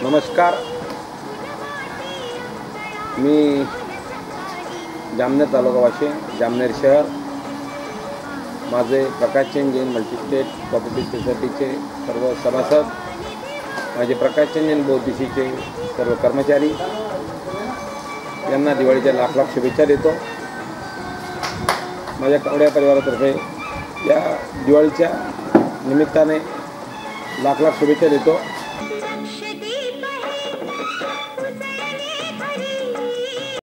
नमस्कार, मी जामनेर तालुका वाशिम, जामनेर शहर. माझे प्रकाश चंद जैन मल्टीस्टेट प्रॉपर्टी सोसायटीचे सर्व सभासद, माझे प्रकाश चंद जैन BOTCचे सर्व कर्मचारी यांना दिवाळीच्या लाख लाख शुभेच्छा देतो. माझ्या कवड्या परिवारातर्फे या दिवाळीच्या निमित्ताने लाख लाख शुभेच्छा देतो.